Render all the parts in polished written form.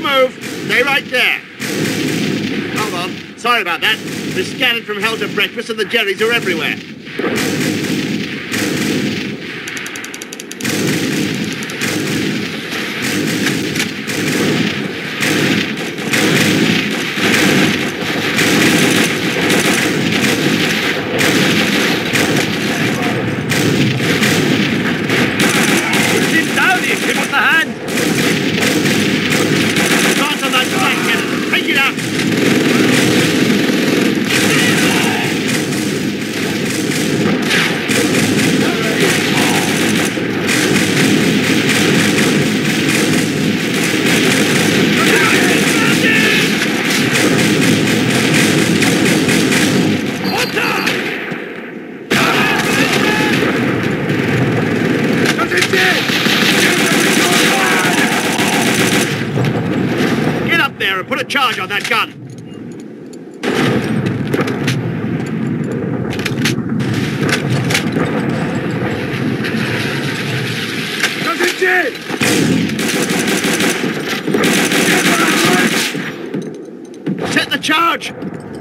move. Stay right there. Hold on. Sorry about that. We're scattered from hell to breakfast and the Jerrys are everywhere. Put a charge on that gun. Set the charge.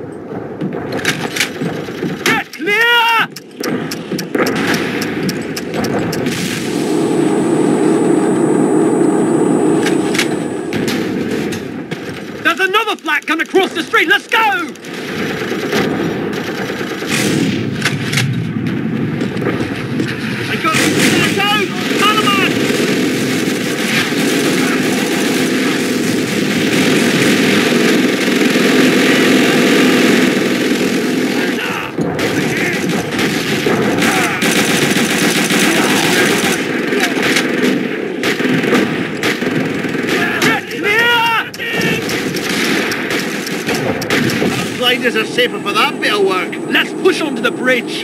Get clear! There's another flak coming across the street. Let's go! I got it. Go! On the mark! Gliders are safer for that bit of work. Let's push onto the bridge.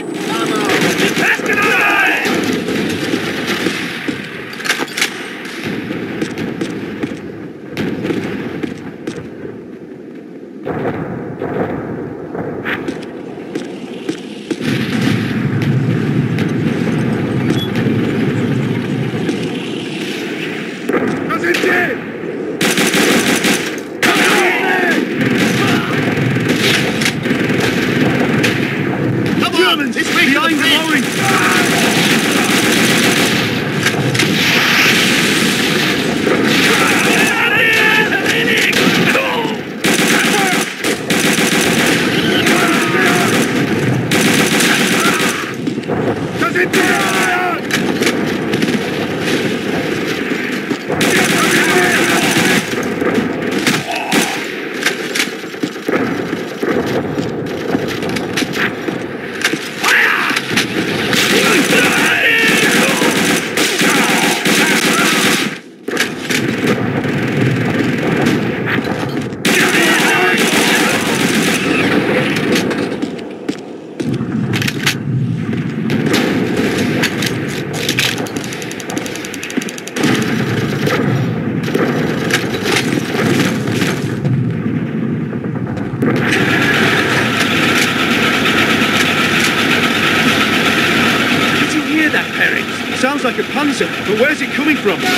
Sounds like a Panzer, but where's it coming from? No!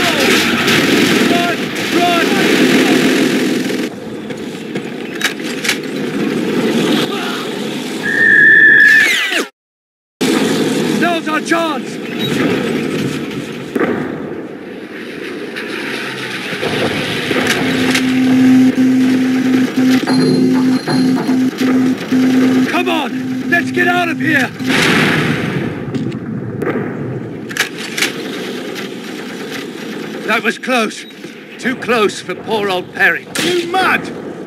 Run! Now's our chance! Come on! Let's get out of here! That was close. Too close for poor old Perry. You mad!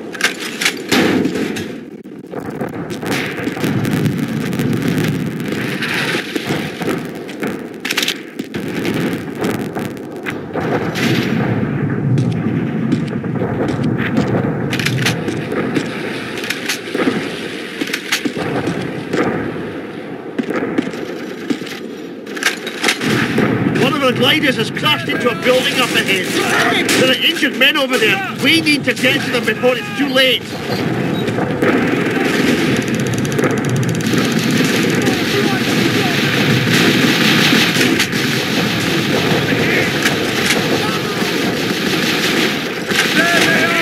The gliders has crashed into a building up ahead. There are injured men over there. We need to get to them before it's too late. There they are!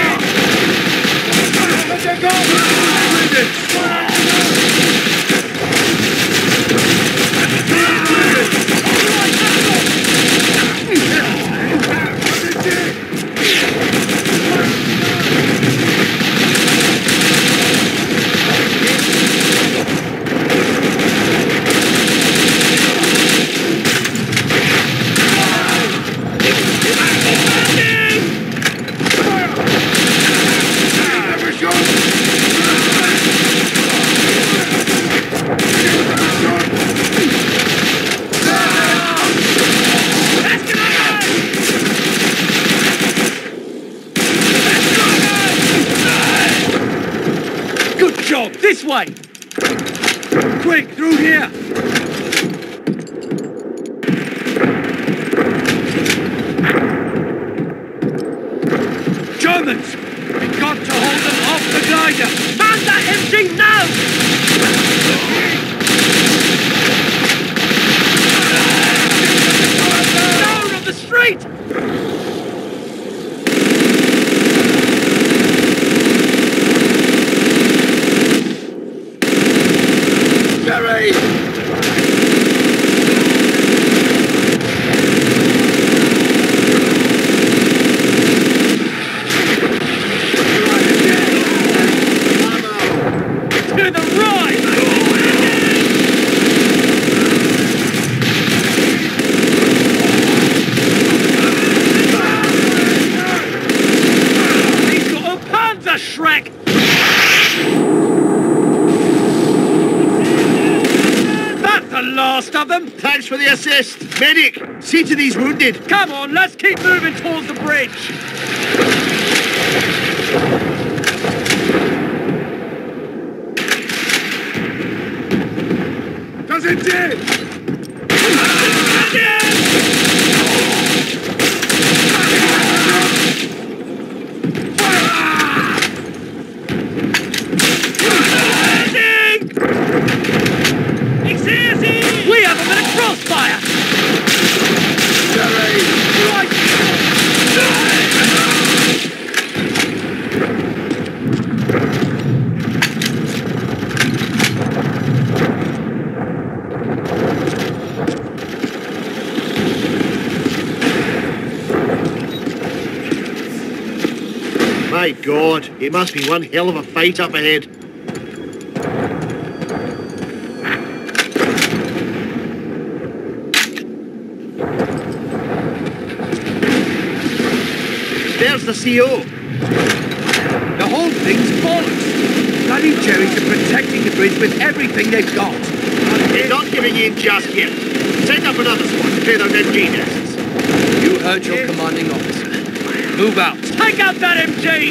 way! Quick, through here! Germans! We've got to hold them off the glider! Man that MG now! Down on the street! Jerry! To the right! He's got a Panzer Shrek! That's the last of them! Thanks for the assist. Medic, see to these wounded. Come on, let's keep moving towards the bridge! Does it did? We have them in a crossfire! My God, it must be one hell of a fight up ahead. There's the CO. The whole thing's bollocks! Bloody Jerry's are protecting the bridge with everything they've got. They're not giving in just yet. Set up another squad to clear those MG nests. You heard your commanding officer. Move out. Take out that MG!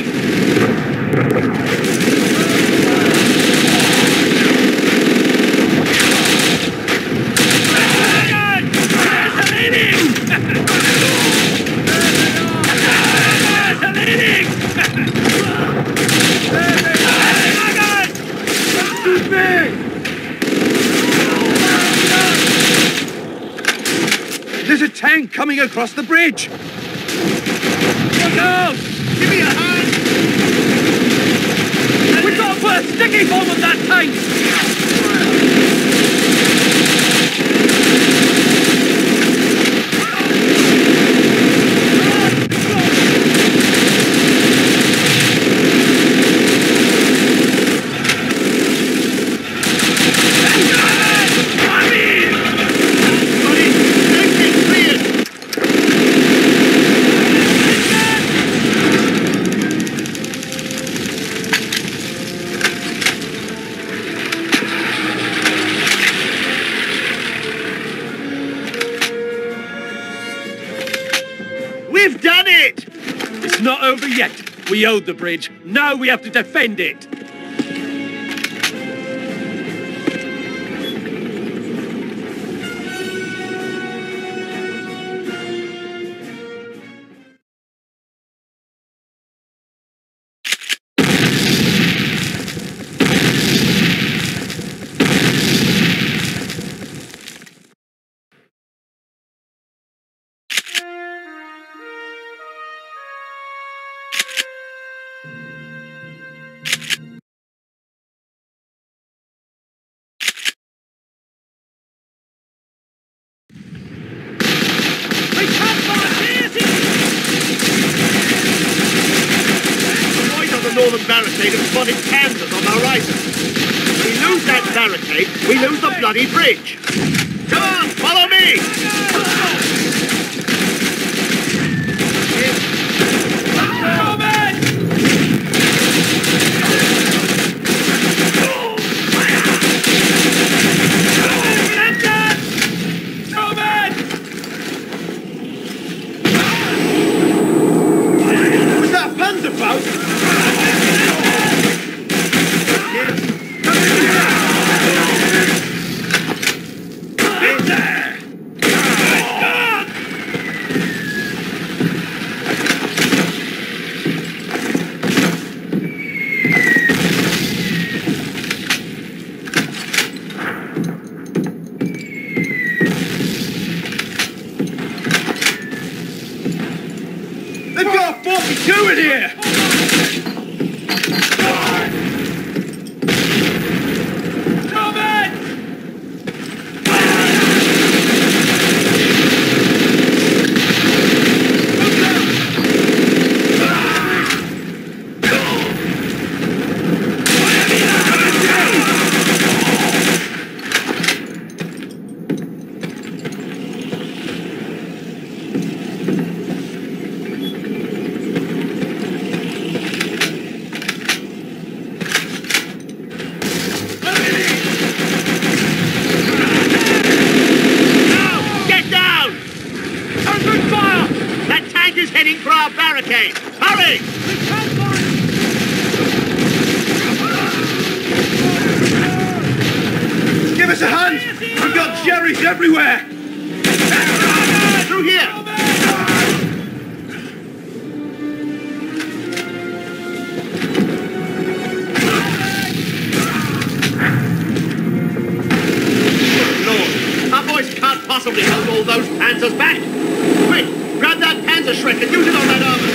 There's a tank coming across the bridge! Look out! Give me a hand! We've got to put a sticky bomb on that tank! We've done it! It's not over yet. We own the bridge. Now we have to defend it. Northern barricade of spotted Kansas on the horizon. We lose that barricade, we lose the bloody bridge. Come on, follow me! Was that a Panzerfaust? They've got a 42 in here! Heading for our barricade! Hurry! Give us a hand! We've got Jerry's everywhere! Through here! Lord, our boys can't possibly hold all those panzers back! Quick! Grab that Panzer Shrek and use it on that armor!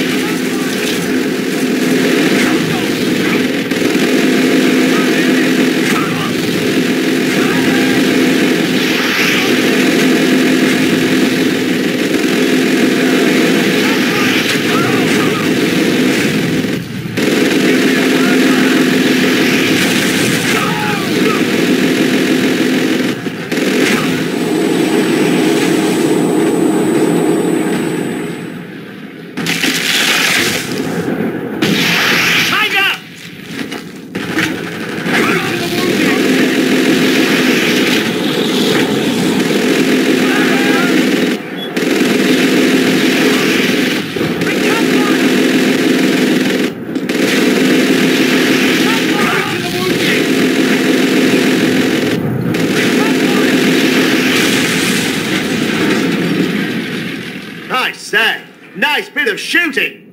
Nice bit of shooting!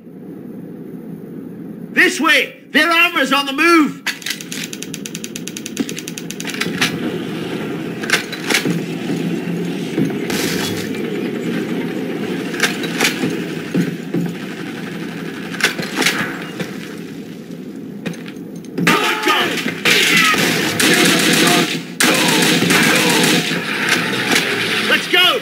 This way! Their armor's on the move! Let's go!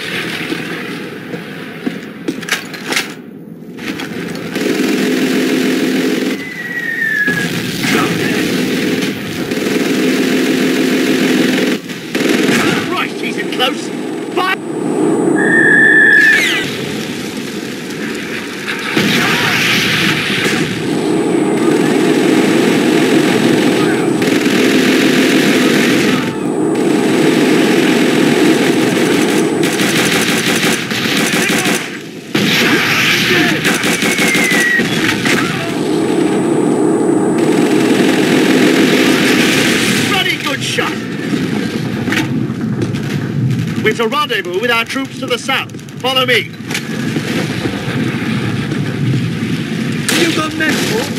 We're to rendezvous with our troops to the south. Follow me. You got men for?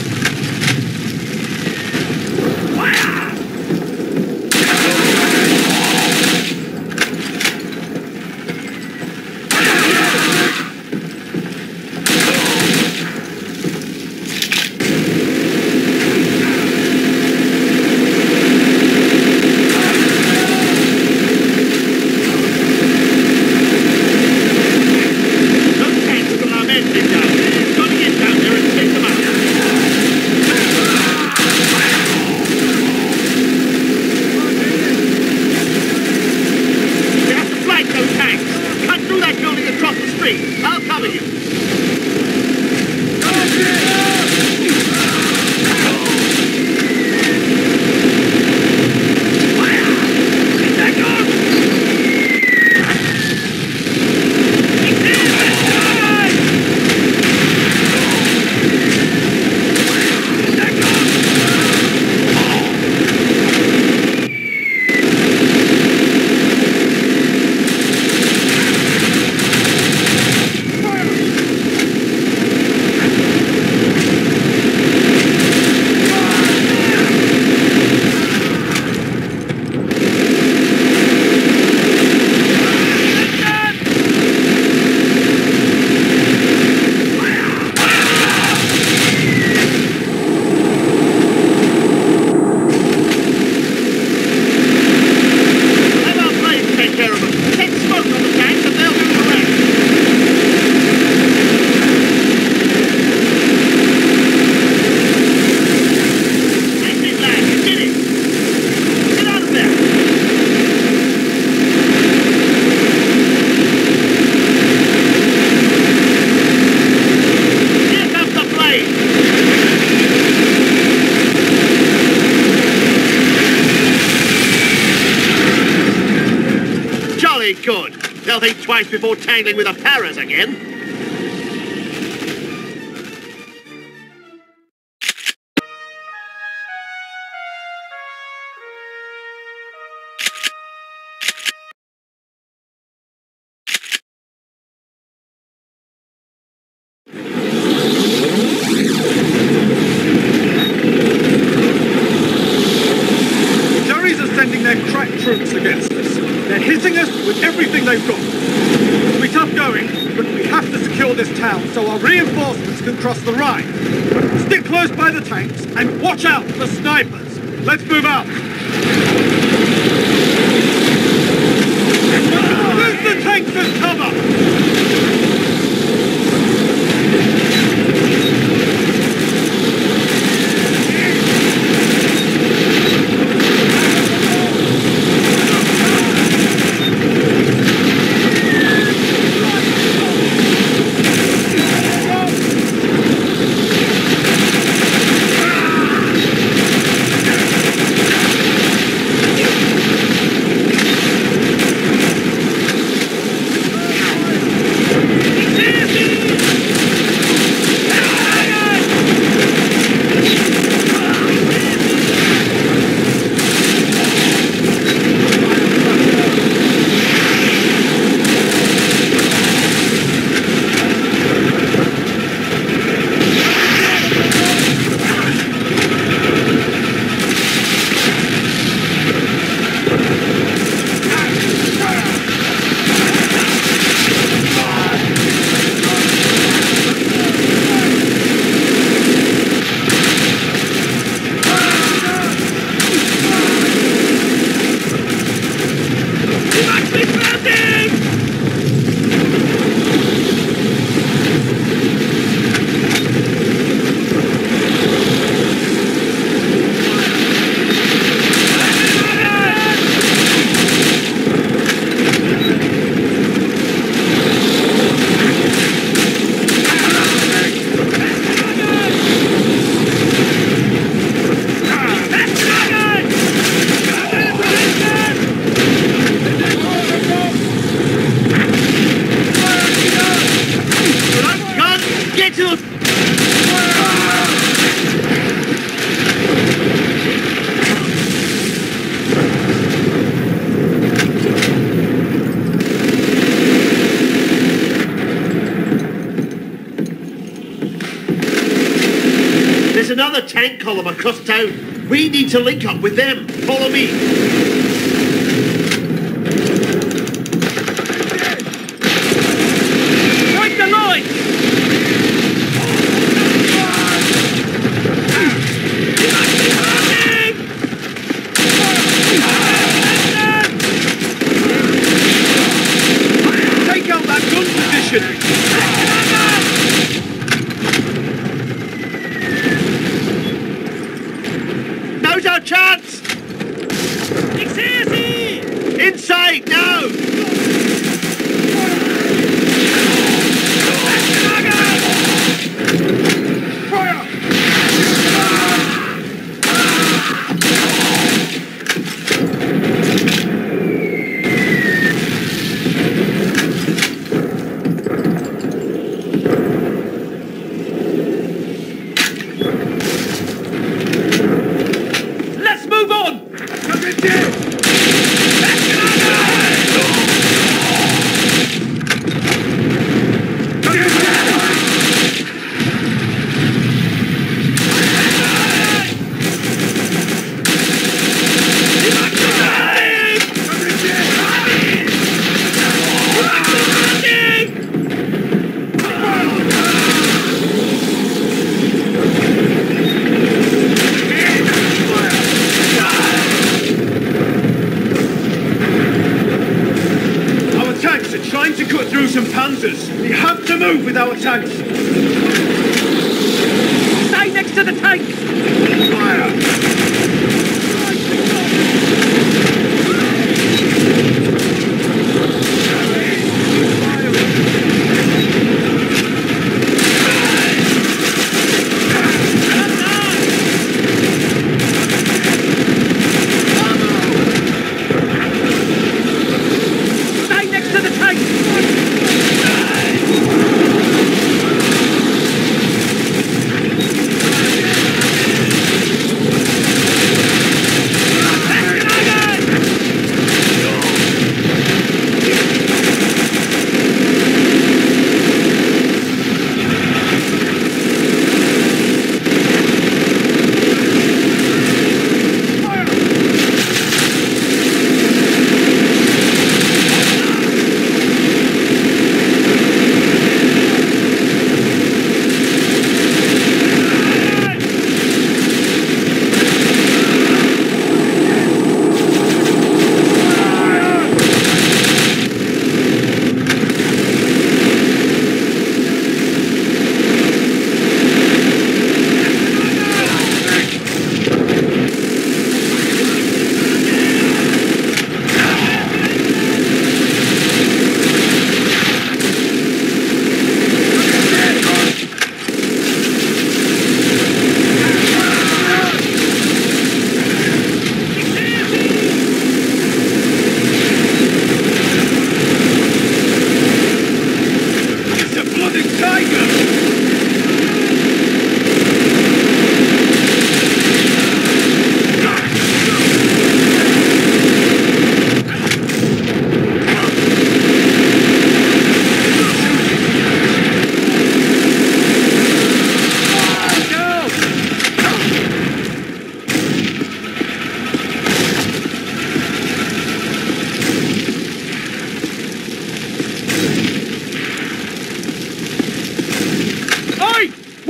Jolly good. They'll think twice before tangling with the paras again. Troops against us. They're hitting us with everything they've got. It'll be tough going, but we have to secure this town so our reinforcements can cross the Rhine. Stick close by the tanks and watch out for the snipers. Let's move out. Use the tanks as cover. There's another tank column across town. We need to link up with them. Follow me. Break the line! Take out that gun position! Now's our chance! Inside, now! Let's move on! Trying to cut through some panzers. We have to move with our tanks. Stay next to the tanks. Fire. Stay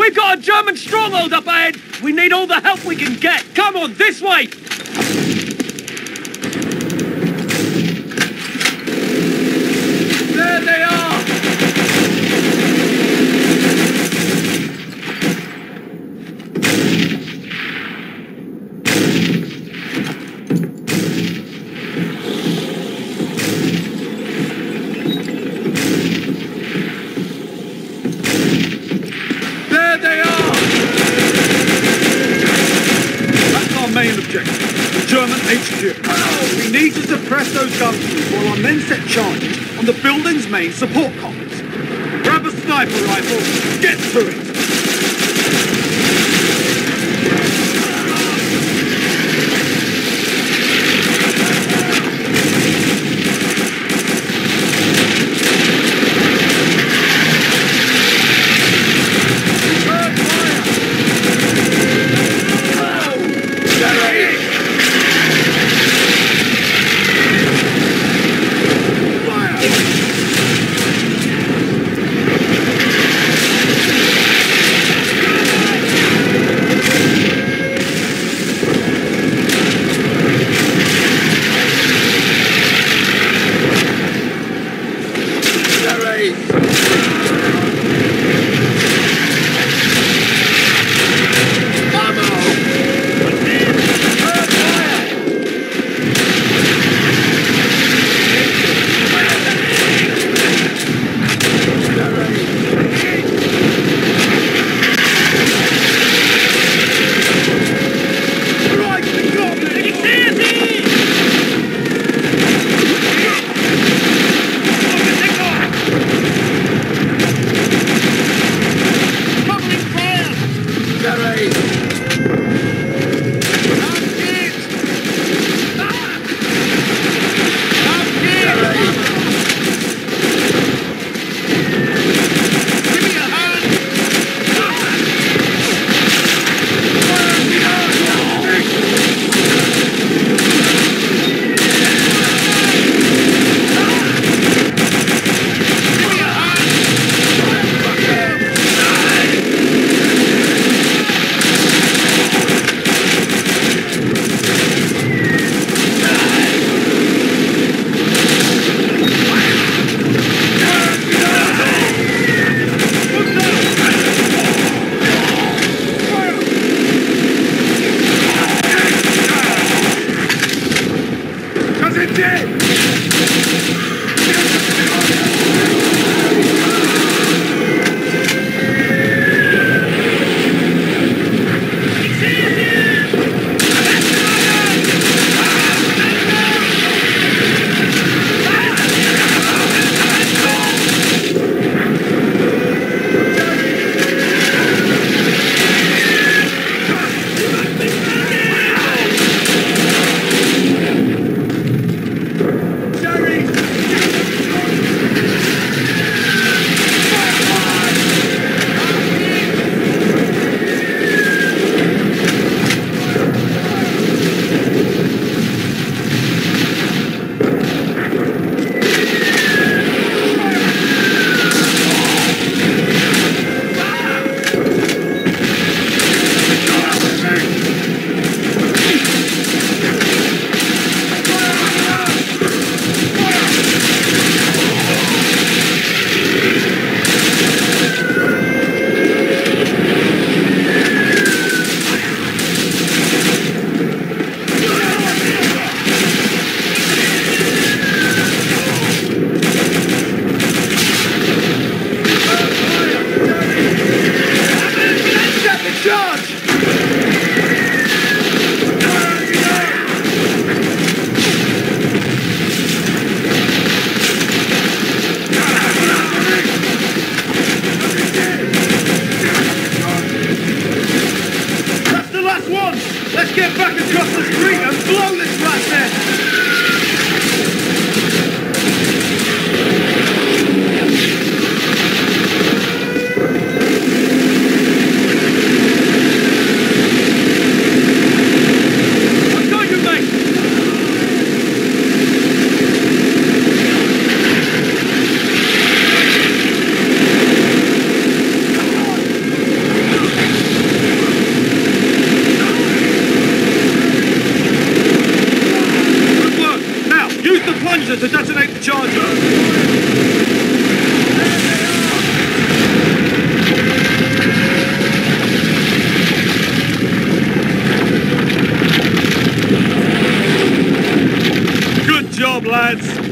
We've got a German stronghold up ahead! We need all the help we can get! Come on, this way! There they are! There they are! That's our main objective, the German HQ. We need to suppress those gun crews while our men set charges on the building's main support columns. Grab a sniper rifle, get to it!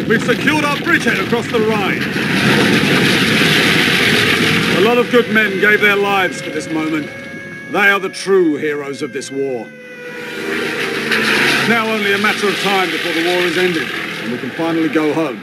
We've secured our bridgehead across the Rhine. A lot of good men gave their lives for this moment. They are the true heroes of this war. It's now only a matter of time before the war is ended, and we can finally go home.